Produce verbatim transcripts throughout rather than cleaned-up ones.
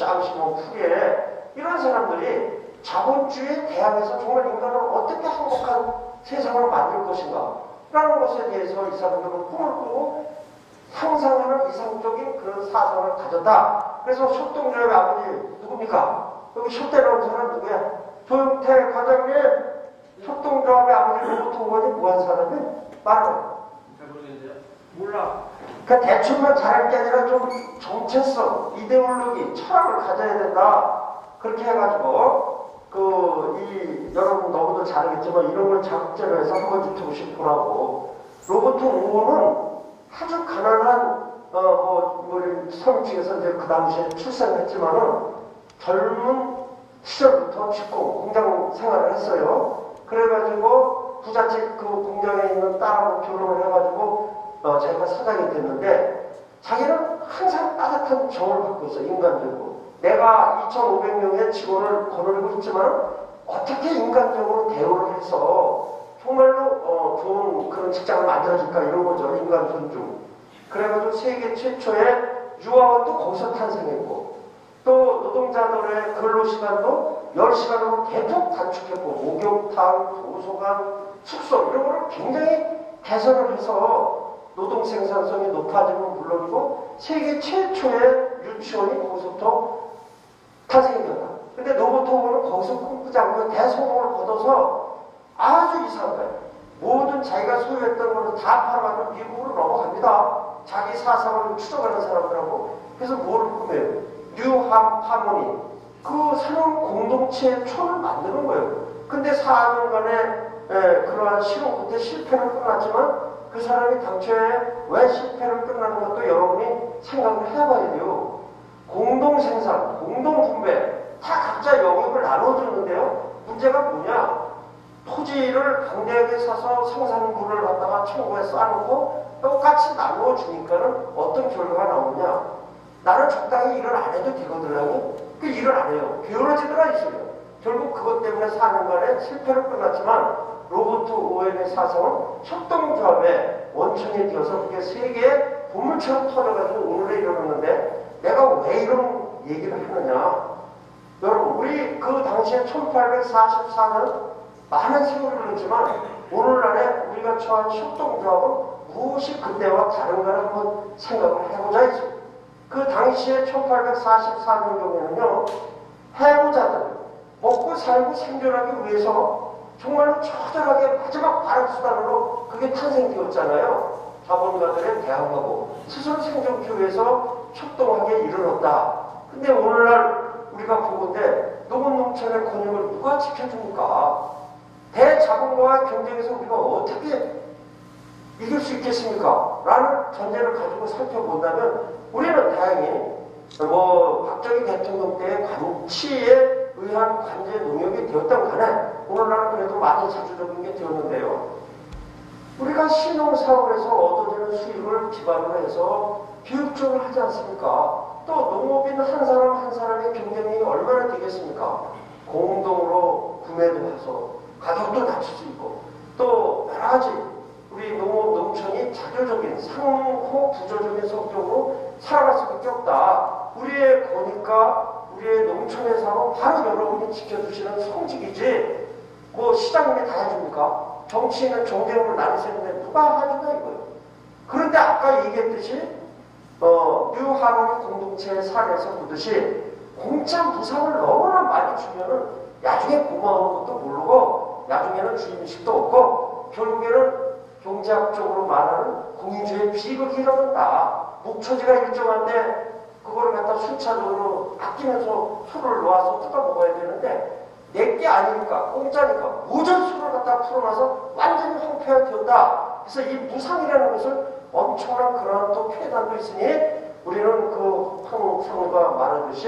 쌍시모 푸리에 이런 사람들이 자본주의 대항에서 정말 인간을 어떻게 행복한 세상을 만들 것인가 라는 것에 대해서 이 사람들은 꿈을 꾸고 상상하는 이상적인 그런 사상을 가졌다. 그래서 쇼동조합의 아버지 누굽니까? 여기 쇼대 나온 사람 누구야? 조영태 과장님, 쇼동조합의 아버지 로버트 오건이 뭐한 사람이? 말해요. 잘 모르겠는데요? 몰라. 그러니까 대충만 잘할 게 아니라 좀 정체성, 이데올로기, 철학을 가져야 된다. 그렇게 해가지고 그 이 여러분 너무도 잘하겠지만 이런 걸 자극제로 해서 한 번 유튜브씩 보라고. 로버트 오건은 아주 가난한 어뭐 뭐 서민층에서 이제 그 당시에 출생했지만은 젊은 시절부터 직공 공장 생활을 했어요. 그래가지고 부잣집 그 공장에 있는 딸하고 결혼을 해가지고 어 자기가 사장이 됐는데 자기는 항상 따뜻한 정을 갖고 있어. 인간적으로 내가 이천오백 명의 직원을 거느리고 있지만 어떻게 인간적으로 대우를 해서 정말로 어 좋은 그런 직장을 만들어줄까 이런 거죠. 인간 존중. 그래가지고 세계 최초의 유아원도 거기서 탄생했고 또 노동자들의 근로시간도 열 시간으로 대폭 단축했고 목욕탕, 도서관, 숙소 이런 거를 굉장히 개선을 해서 노동 생산성이 높아지면 물론이고 세계 최초의 유치원이 거기서부터 탄생이 되었다. 근데 로버트 오건은 거기서 꿈꾸지 않고 대성공을 거둬서 아주 이상한 거예요. 모든 자기가 소유했던 거를 다 팔아가지고 미국으로 넘어갑니다. 자기 사상을 추적하는 사람들하고. 그래서 뭐를 꾸며요? 뉴 하모니. 그 새로운 공동체의 촌을 만드는 거예요. 근데 사 년간의 에, 그러한 실험 끝에 실패는 끝났지만 그 사람이 당초에 왜 실패를 끝나는 것도 여러분이 생각을 해봐야 돼요. 공동생산, 공동분배 다 각자 영역을 나눠주는데요. 문제가 뭐냐? 토지를 강대하게 사서 생산물을 갖다가 창고에 쌓아놓고 똑같이 나누어주니까는 어떤 결과가 나오냐? 나는 적당히 일을 안 해도 되거든요. 그 일을 안 해요. 게으러지더라 이 소리야. 결국 그것 때문에 사 년간의 실패를 끝났지만 로버트 오웬의 사상은 협동조합의 원천이 되어서 그게 세계의 보물처럼 터져가지고 오늘에 이르렀는데 내가 왜 이런 얘기를 하느냐? 여러분 우리 그 당시에 천팔백사십사 년 많은 세월이 흐르지만 오늘날에 우리가 처한 협동조합은 무엇이 그때와 다른가를 한번 생각을 해보자 이죠. 그 당시에 천팔백사십사 년 경우에는요 해고자들 먹고 살고 생존하기 위해서 정말로 처절하게 마지막 발악수단으로 그게 탄생되었잖아요. 자본가들의 대항하고 스스로 생존기 위해서 협동하게 이르렀다. 근데 오늘날 우리가 보건대 농업농촌의 권익을 누가 지켜줍니까? 대자본가와 경쟁에서 우리가 어떻게 이길 수 있겠습니까? 라는 전제를 가지고 살펴본다면 우리는 다행히 뭐 박정희 대통령 때의 관치에 의한 관제 농협이 되었던 간에 오늘날은 그래도 많이 자주적인 게 되었는데요. 우리가 신농사업에서 얻어지는 수익을 기반으로 해서 교육적으로 하지 않습니까? 또 농업인 한 사람 한 사람의 경쟁력이 얼마나 되겠습니까? 공동으로 구매도 해서 가격도 낮출 수 있고 또 여러 가지 우리 농업 농촌이 자조적인 상호 부조적인 성격으로 살아갈 수밖에 없다. 우리의 권익과 우리의 농촌의 삶은 바로 여러분이 지켜주시는 성직이지 뭐 시장님이 다 해줍니까? 정치인은 정쟁으로 나뉘었는데 누가 해주나 이거예요. 그런데 아까 얘기했듯이 어, 뉴하모니 공동체의 사례에서 보듯이 공짜 무상을 너무나 많이 주면은 나중에 고마운 것도 모르고 나중에는 주임식도 없고 결국에는 경제학적으로 말하는 공인주의 비극이 일어난다. 목초지가 일정한데 그거를 갖다 순차적으로 아끼면서 술을 놓아서 뜯어 먹어야 되는데 내게 아니니까 공짜니까 모든 술을 갖다 풀어놔서 완전히 황폐화 되었다. 그래서 이 무상이라는 것을 엄청난 그러한 또 폐단도 있으니 우리는 그 황상우가 말하듯이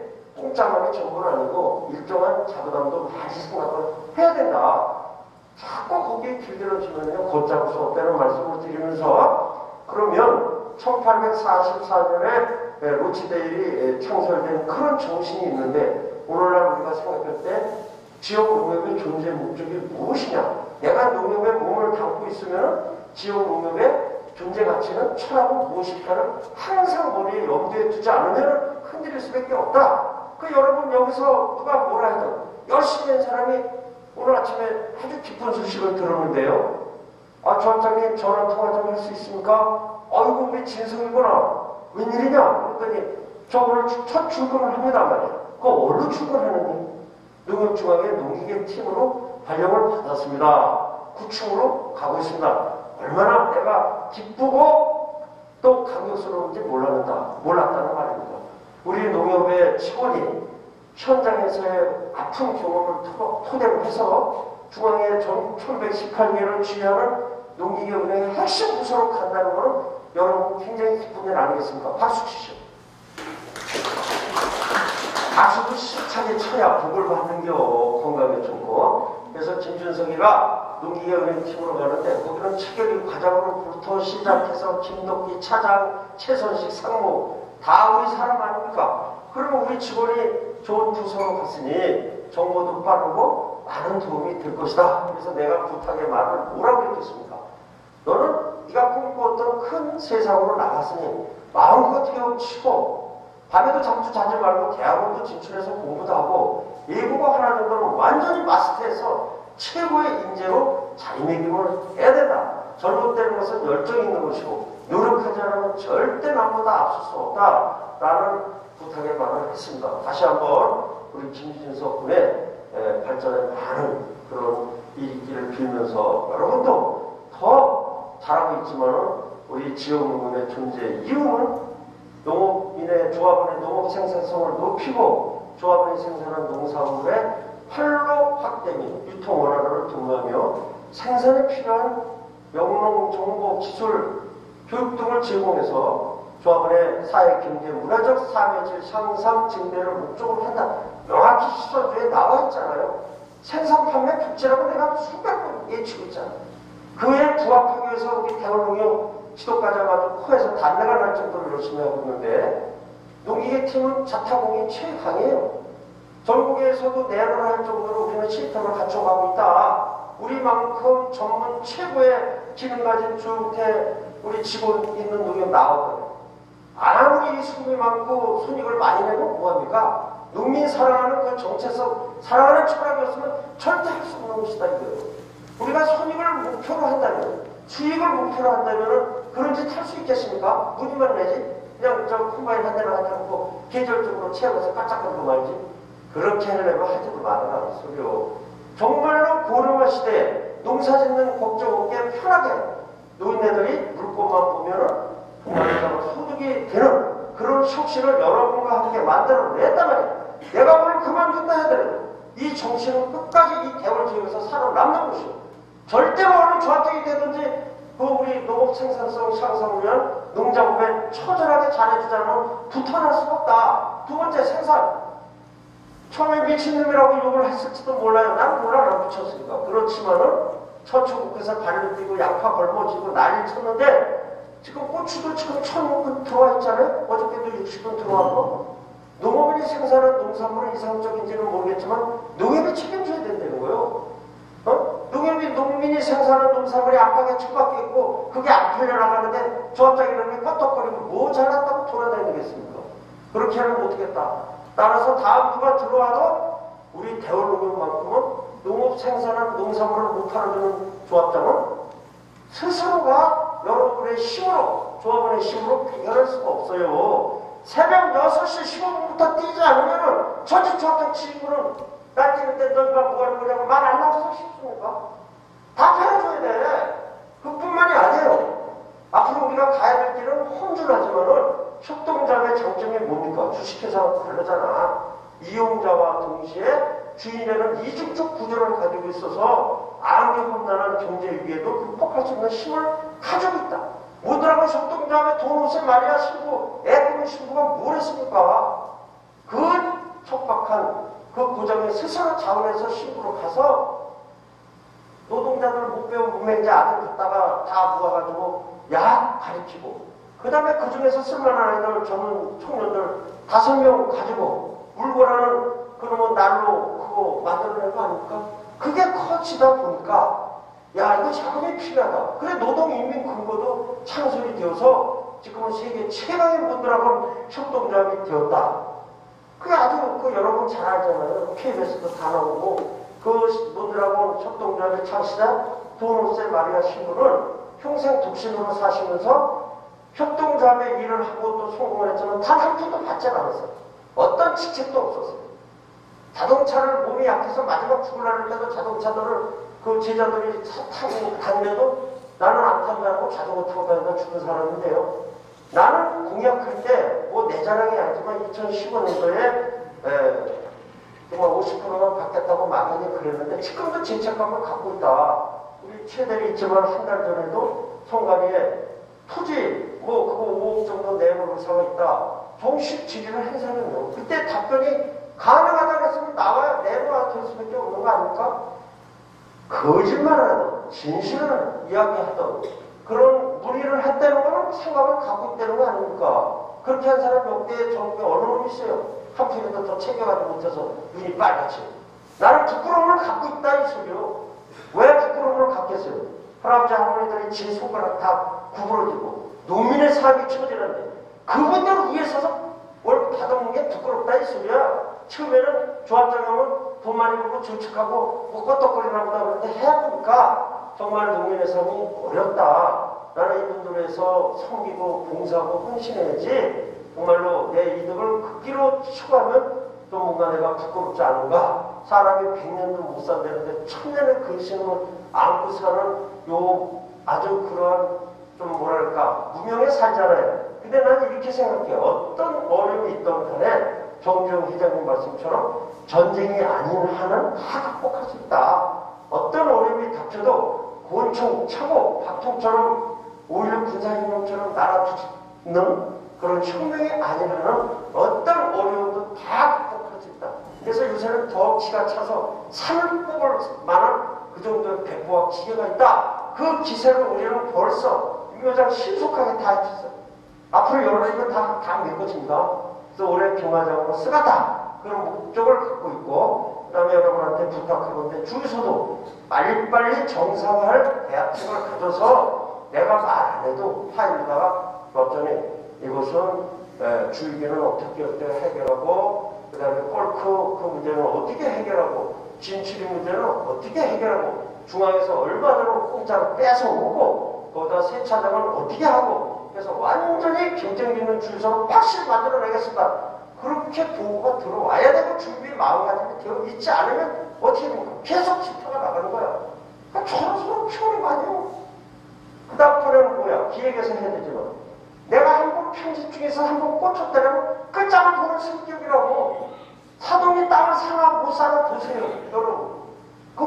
공짜만이 전부는 아니고 일정한 자부담도 많이 생각을 해야 된다. 자꾸 거기에 길들여지면요 곧잡을 수 없다는 말씀을 드리면서 그러면 천팔백사십사 년에 로치데일이 창설된 그런 정신이 있는데 오늘날 우리가 생각할 때 지역 농협의 존재 목적이 무엇이냐? 내가 농협에 몸을 담고 있으면 지역 농협의 존재 가치는 철학은 무엇일까를 항상 머리에 염두에 두지 않으면 흔들릴 수밖에 없다. 그 여러분 여기서 누가 뭐라 해도 열심히 한 사람이 오늘 아침에 아주 기쁜 소식을 들었는데요. 아, 조합장님 전화 통화 좀 할 수 있습니까? 아이고 우리 진성이구나. 웬일이냐? 그랬더니 저 오늘 첫 출근을 합니다 말이야. 그거 어디로 출근하느니? 농협중앙회 농기계 팀으로 발령을 받았습니다. 구층으로 가고 있습니다. 얼마나 내가 기쁘고 또 감격스러운지 몰랐다, 몰랐다는 말입니다. 우리 농협의 직원이 현장에서의 아픈 경험을 토, 토대로 해서 중앙회 전 천백십팔 개를 지휘하는 농기계 은행의 핵심 부서로 간다는 것은 여러분 굉장히 기쁜 일 아니겠습니까? 박수 치시오. 박수도 힘차게 쳐야 복을 받는겨. 건강에 좋고. 그래서 김준석이가 농기계 은행 팀으로 가는데 거기는 체결이 과장으로부터 시작해서 김덕기 차장, 최선식 상무 다 우리 사람 아닙니까? 그러면 우리 직원이 좋은 부서로 갔으니 정보도 빠르고 많은 도움이 될 것이다. 그래서 내가 부탁의 말을 뭐라고 했겠습니까? 너는 네가 꿈꾸었던 큰 세상으로 나갔으니 마음껏 헤엄치고 밤에도 잠도 자지 말고 대학원도 진출해서 공부도 하고 외국어 하나 정도는 완전히 마스터해서 최고의 인재로 자리매김을 해야 된다. 젊었다는 것은 열정 있는 것이고 노력하지 않으면 절대 남보다 앞설 수 없다. 라는 부탁의 말을 했습니다. 다시 한번 우리 김준석 군의 발전에 많은 그런 일이 있기를 빌면서 여러분도 더 잘하고 있지만 우리 지역농업의 존재 이유는 농업인의 조합원의 농업 생산성을 높이고 조합원이 생산한 농산물의 판로 확대 및 유통 원활화를 도모하며 생산에 필요한 영농 정보 기술 교육 등을 제공해서 조합원의 사회 경제 문화적 사회질 향상 증대를 목적으로 한다. 명확히 시설주에 나와 있잖아요. 생산 판매 국제라고 내가 수백 번 예치고 있잖아요. 그에 부합하기 위해서 우리 대원농협 지도과장아도 코에서 단내가 날 정도로 열심히 하고 있는데 농기계 팀은 자타공인 최강이에요. 전국에서도 내로를 할 정도로 우리는 시스템을 갖춰가고 있다. 우리만큼 전문 최고의 기능 가진 주태 우리 직원 있는 농협 나왔거든요. 아무리 수입이 많고 손익을 많이 내면 뭐합니까? 농민 사랑하는 그 정체성, 사랑하는 철학이었으면 절대 할 수 없는 것이다 이거예요. 우리가 손익을 목표로 한다면, 수익을 목표로 한다면 그런 짓 할 수 있겠습니까? 무늬만 내지? 그냥 저 콤바인 한 대만 하지 않고 계절적으로 채워서 까짝거리고 말지? 그렇게 하려면 하지도 말아라 소리요. 정말로 고령화 시대에 농사 짓는 걱정 없게 편하게 노인네들이 물꽃만 보면은 정말 소득이 되는 그런 혁신을 여러분과 함께 만들어냈단 말이야. 내가 오늘 그만둔다 해도 이 정신은 끝까지 이 대월 지역에서 살아남는 것이오. 절대로 어느 조합적이 되든지 그 우리 농업 생산성 향상을 위한 농작업에 처절하게 잘해주지 않으면 부탄할 수가 없다. 두 번째 생산. 처음에 미친놈이라고 욕을 했을지도 몰라요. 난 몰라, 난 붙였으니까. 그렇지만은 서초국에서 발로 뛰고 양파 걸머지고 난리 쳤는데 지금 고추도 지금 천원 들어와 있잖아요. 어저께도 육십 원 들어왔고. 농업인이 생산한 농산물은 이상적인지는 모르겠지만 농협이 책임져야 된다는 거예요. 어? 농협이 농민이 생산한 농산물이 압박에 처박혀 있고 그게 안 팔려나가는데 조합장이라는 게 껐덕거리고 뭐 잘났다고 돌아다니겠습니까? 그렇게 하면 못하겠다. 따라서 다음 누가 들어와도 우리 대월농협만큼은 농업 생산한 농산물을 못 팔아주는 조합장은 스스로가 여러분의 힘으로, 조합원의 힘으로 해결할 수가 없어요. 새벽 여섯 시 십오 분부터 뛰지 않으면은 전직 조합장 친구는 날 뛰는데 너희가 뭐 하는 거냐고 말 안 나와서 싶습니까? 다 팔아줘야 돼. 그뿐만이 아니에요. 앞으로 우리가 가야 될 길은 험준하지만은 협동작의 장점이 뭡니까? 주식회사하고 다르잖아. 이용자와 동시에 주인에는 이중적 구조를 가지고 있어서 아무리 험난한 경제 위기에도 극복할 수 있는 힘을 가지고 있다. 뭐더라고 협동작에 돈 옷을 말이야 신부, 애 꾸는 신부가 뭘 했습니까? 그 척박한 그 고장에 스스로 자원해서 신부로 가서 노동자들 못 배운 무맹자 아들 갖다가 다 모아가지고 야 가르치고 그 다음에 그 중에서 쓸만한 아이들 젊은 청년들 다섯 명 가지고 물고라는 그놈의 난로 그거 만들어낸 거 아닙니까? 그게 커지다 보니까 야 이거 자금이 필요하다. 그래 노동인민근거도 창설이 되어서 지금은 세계 최강의 분들하고 협동조합이 되었다. 그거 여러분 잘 알잖아요. 케이비에스도 다 나오고 그 분들하고 협동조합의 창시자 도노세 마리아 신부는 평생 독신으로 사시면서 협동조합의 일을 하고 또 성공을 했지만 단 한 푼도 받지 않았어요. 어떤 직책도 없었어요. 자동차를 몸이 약해서 마지막 죽으려는 때도 자동차들을 그 제자들이 타고 다니면도 나는 안 탄다고 자전거 타고 다니다 죽은 사람인데요. 나는 공약할 때 뭐 내 자랑이 아니지만 이천십오 년도에 정말 오십 퍼센트만 받겠다고 막연히 그랬는데 지금도 진책감을 갖고 있다. 우리 최대리 있지만 한 달 전에도 성관위에 토지 뭐 그거 오억 정도 내놓을 의사가 있다. 정식 질의를 한 사람이요. 그때 답변이 가능하다고 했으면 나와야 내놓아야 될 수밖에 없는 거 아닙니까? 거짓말하는 진실을 이야기하던 그런 무리를 했다는 거는 생각을 갖고 있다는 거 아닙니까? 그렇게 한 사람이 역대 정부에 어느 놈이 있어요? 한 푼이라도 더 챙겨가지 못해서 눈이 빨갛지. 나는 부끄러움을 갖고 있다 이 소리요. 왜 부끄러움을 갖겠어요? 할아버지 할머니들이 지 손가락 다 구부러지고 노민의 삶이 처지는데 그분들 위에 서서 뭘 받아먹는 게 부끄럽다 이 소리야. 처음에는 조합장 하면 돈 많이 벌고 저축하고 뭐 껐덕거리나 보다 그런데 해보니까 정말 노민의 삶이 어렵다. 나는 이분들을 위해서 섬기고 봉사하고 헌신해야지 정말로 내 이득을 극기로 추구하면 또 뭔가 내가 부끄럽지 않은가. 사람이 백 년도 못 산다는데 천년의 근심을 안고 사는 요 아주 그러한 좀 뭐랄까 무명에 살잖아요. 근데 나는 이렇게 생각해. 어떤 어려움이 있던 간에 정주영 회장님 말씀처럼 전쟁이 아닌 한은 다 극복할 수 있다. 어떤 어려움이 닥쳐도 권총 차고 박통처럼 오히려 군사행동처럼 날아두는 그런 혁명이 아닌 한은 어떤 어려움도 다 극복할 수 있다. 그래서 요새는 더 기가 차서 산을 뽑을 만한 그 정도의 백보와 기계가 있다. 그 기세를 우리는 벌써 유교장 신속하게 다 해줬어요. 앞으로 열어내면 다, 다 메꿔집니다. 그래서 올해 경화장으로 쓰겠다. 그런 목적을 갖고 있고, 그 다음에 여러분한테 부탁하건데 주유소도 빨리빨리 정상화할 대학책을 가져서 내가 말 안 해도 파일에다가 봤더니 이것은 에, 줄기는 어떻게 어떻게 해결하고, 그 다음에 꼴크 그 문제는 어떻게 해결하고, 진출이 문제는 어떻게 해결하고, 중앙에서 얼마나 공짜로 뺏어오고, 거기다 세차장을 어떻게 하고, 그래서 완전히 경쟁 있는 주유소를 확실히 만들어내겠습니다. 그렇게 보고가 들어와야 되고 준비 마음가짐이 되어 있지 않으면 어떻게 됩니까? 계속 집회가 나가는 거야. 그러니까 저런 소리 피우는 거 아니에요. 그 다음번에는 뭐야? 기획에서 해야 되지만 내가 한번 편집 중에서 한번 꽂혔다면 끝장을 보는 성격이라고. 사동이 땅을 사나 못 사나 보세요. 여러분. 그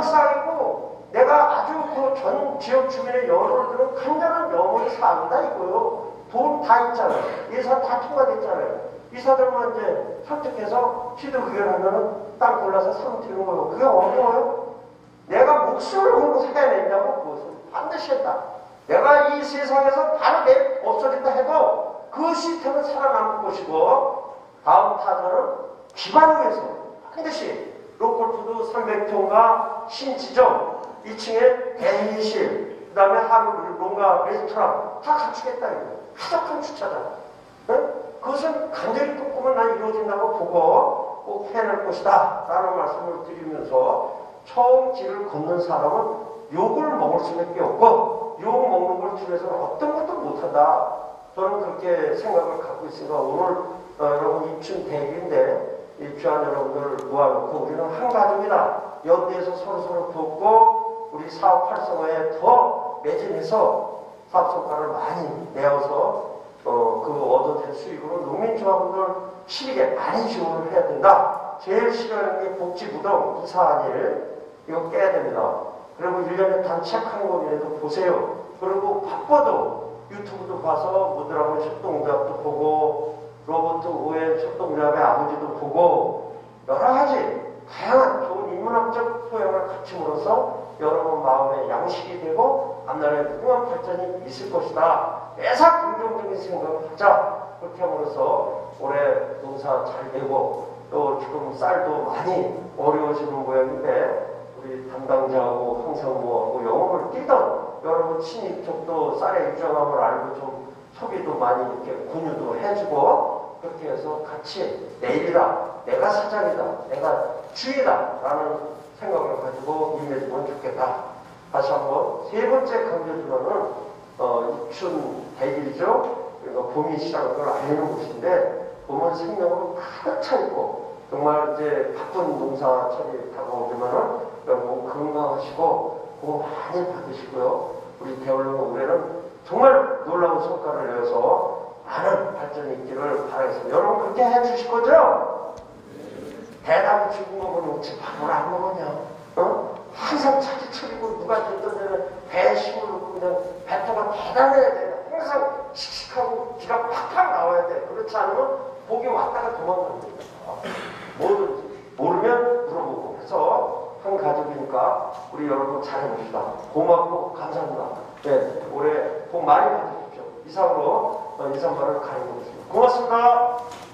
공약사항이고 내가 아주 그 전 지역 주민의 여론을 들은 간단한 영혼이 사안이다 이거요. 돈 다 있잖아요. 예산 다 통과됐잖아요. 이사들만 이제 설득해서 시도 의결하면은 땅 골라서 사면 되는 거예요. 그게 어려워요? 내가 목숨을 걸고 살아내냐고 그것은 반드시 했다. 내가 이 세상에서 바로 내 없어진다 해도 그 시스템은 살아남을 것이고 다음 타자는 기반 위에서 반드시 로컬푸드 삼백 평과 신지점 이 층에 대리실 그 다음에 하루 롱가 레스토랑 다 갖추겠다 이거. 하덕한 주차장. 네? 그것은 간절히 꿈꾸면 난 이루어진다고 보고 꼭 해낼 것이다 라는 말씀을 드리면서 처음 길을 걷는 사람은 욕을 먹을 수밖에 없고 욕 먹는 걸 통해서는 어떤 것도 못한다. 저는 그렇게 생각을 갖고 있으니까 오늘 어, 여러분 입춘 대기인데 입주한 여러분들을 모아놓고 우리는 한 가족이다. 연대에서 서로서로 돕고 우리 사업 활성화에 더 매진해서 사업 성과를 많이 내어서 어, 그 얻어낸 수익으로 농민조합원들 실익에 많이 지원을 해야 된다. 제일 싫어하는 게 복지부동 이사한일 이거 깨야 됩니다. 그리고 일 년에 단 책 한 권이라도 보세요. 그리고 바빠도 유튜브도 봐서 모드라곤 협동조합도 보고 로버트 오웬 협동조합의 아버지도 보고 여러 가지 다양한 좋은 인문학적 소양을 갖춤으로써 여러분 마음에 양식이 되고 앞날에 풍요한 발전이 있을 것이다. 매사 긍정적인 생각을 하자. 그렇게 함으로써 올해 농사 잘 되고 또 지금 쌀도 많이 어려워지는 모양인데 우리 담당자하고 항상 뭐하고 영업을 뛰던 여러분 친인척도 쌀의 입장함을 알고 좀 소비도 많이 이렇게 권유도 해주고 그렇게 해서 같이 내일이다, 내가 사장이다, 내가 주인이다 라는 생각을 가지고 임해주면 좋겠다. 다시 한번 세 번째 강조주로는 어, 입춘 대길이죠. 그러니까 봄이 시작한 걸 알리는 곳인데 봄은 생명으로 가득 차 있고 정말 이제 바쁜 농사철이 다가오지만은 여러분 건강하시고 복 많이 받으시고요. 우리 대원령 올해는 정말 놀라운 성과를 내어서 많은 발전이 있기를 바라겠습니다. 여러분 그렇게 해주실 거죠? 대답을 주고 먹으면 어찌 밥을 안 먹었냐? 어? 항상 차지 차리고 누가 됐던 데는 배에 힘을 넣고 그냥 배터가 대단해야 돼. 항상 씩씩하고 기가 팍팍 나와야 돼. 그렇지 않으면 복이 왔다가 도망갑니다. 뭐든지 모르면 물어보고 해서 한 가족이니까 우리 여러분 잘해봅시다. 고맙고 감사합니다. 네, 올해 복 많이 받으십시오. 이상으로 인사말을 가는 것입니다. 고맙습니다.